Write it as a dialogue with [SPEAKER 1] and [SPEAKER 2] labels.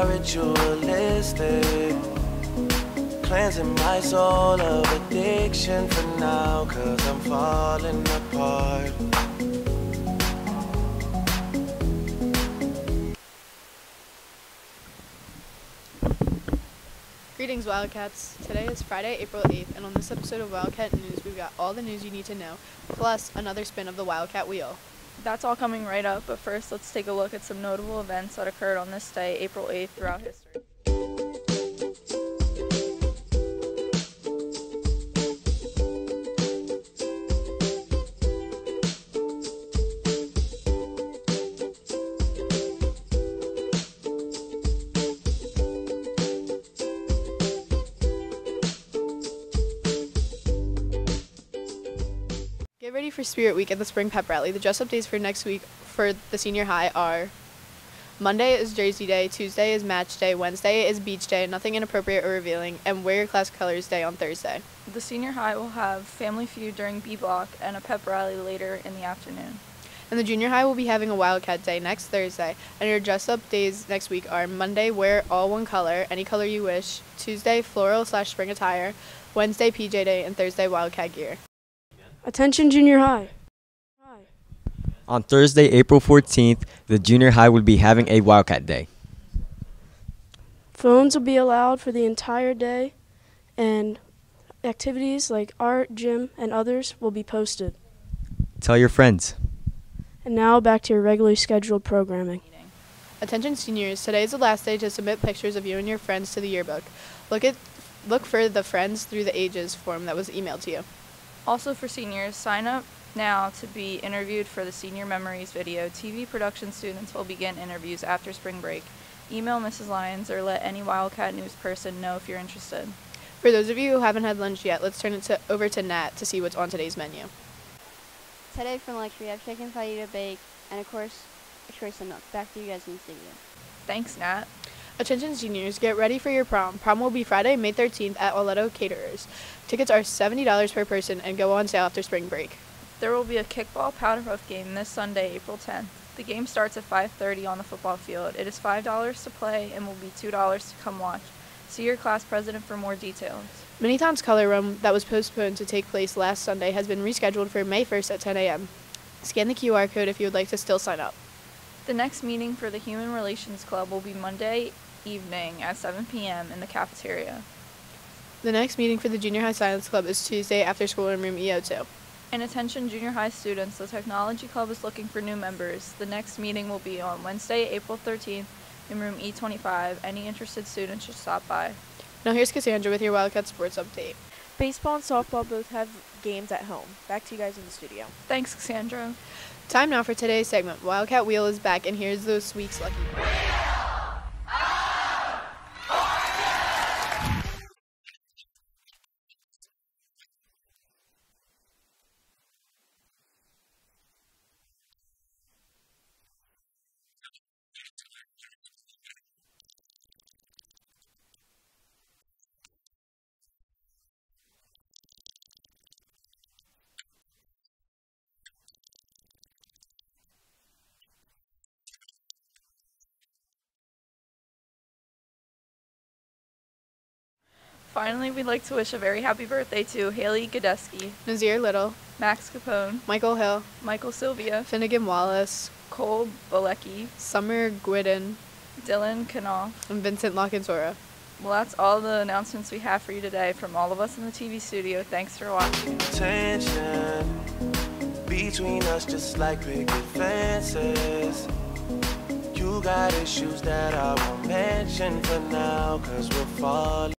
[SPEAKER 1] are ritualistic, cleansing my soul of addiction for now, 'cause I'm falling apart.
[SPEAKER 2] Greetings, Wildcats. Today is Friday, April 8th, and on this episode of Wildcat News, we've got all the news you need to know, plus another spin of the Wildcat Wheel.
[SPEAKER 3] That's all coming right up, but first let's take a look at some notable events that occurred on this day, April 8th, throughout history.
[SPEAKER 2] Get ready for Spirit Week at the Spring Pep Rally. The dress-up days for next week for the senior high are: Monday is Jersey Day, Tuesday is Match Day, Wednesday is Beach Day, nothing inappropriate or revealing, and Wear Your Class Colors Day on Thursday.
[SPEAKER 3] The senior high will have Family Feud during B Block and a pep rally later in the afternoon.
[SPEAKER 2] And the junior high will be having a Wildcat Day next Thursday, and your dress-up days next week are: Monday, wear all one color, any color you wish, Tuesday, floral/spring attire, Wednesday, PJ Day, and Thursday, Wildcat gear.
[SPEAKER 4] Attention junior high.
[SPEAKER 5] On Thursday, April 14th, the junior high will be having a Wildcat Day.
[SPEAKER 4] Phones will be allowed for the entire day, and activities like art, gym, and others will be posted.
[SPEAKER 5] Tell your friends.
[SPEAKER 4] And now back to your regularly scheduled programming.
[SPEAKER 2] Attention seniors, today is the last day to submit pictures of you and your friends to the yearbook. Look for the Friends Through the Ages form that was emailed to you.
[SPEAKER 3] Also for seniors, sign up now to be interviewed for the Senior Memories video. TV production students will begin interviews after spring break. Email Mrs. Lyons or let any Wildcat News person know if you're interested.
[SPEAKER 2] For those of you who haven't had lunch yet, let's turn it over to Nat to see what's on today's menu.
[SPEAKER 6] Today for lunch we have chicken fajita bake and of course a choice of milk. Back to you guys in the studio.
[SPEAKER 3] Thanks, Nat.
[SPEAKER 2] Attention seniors, get ready for your prom. Prom will be Friday, May 13th at Oleto Caterers. Tickets are $70 per person and go on sale after spring break.
[SPEAKER 3] There will be a kickball powder puff game this Sunday, April 10th. The game starts at 5:30 on the football field. It is $5 to play and will be $2 to come watch. See your class president for more details.
[SPEAKER 2] Miniton's Color Run that was postponed to take place last Sunday has been rescheduled for May 1st at 10 a.m. Scan the QR code if you would like to still sign up.
[SPEAKER 3] The next meeting for the Human Relations Club will be Monday evening at 7 p.m. in the cafeteria.
[SPEAKER 2] The next meeting for the Junior High Science Club is Tuesday after school in room EO2.
[SPEAKER 3] And attention junior high students, the Technology Club is looking for new members. The next meeting will be on Wednesday, April 13th in room E25. Any interested students should stop by.
[SPEAKER 2] Now here's Cassandra with your Wildcat Sports Update.
[SPEAKER 7] Baseball and softball both have games at home. Back to you guys in the studio.
[SPEAKER 3] Thanks, Cassandra.
[SPEAKER 2] Time now for today's segment. Wildcat Wheel is back, and here's this week's lucky winner.
[SPEAKER 3] Finally, we'd like to wish a very happy birthday to Haley Godeski,
[SPEAKER 2] Nazir Little,
[SPEAKER 3] Max Capone,
[SPEAKER 2] Michael Hill,
[SPEAKER 3] Michael Sylvia,
[SPEAKER 2] Finnegan Wallace,
[SPEAKER 3] Cole Balecki,
[SPEAKER 2] Summer Gwydden,
[SPEAKER 3] Dylan Knopf.
[SPEAKER 2] and Vincent Lockentora.
[SPEAKER 3] Well, that's all the announcements we have for you today from all of us in the TV studio. Thanks for watching.
[SPEAKER 1] Tension between us just like picket fences. You got issues that I won't mention for now, 'cause we're falling.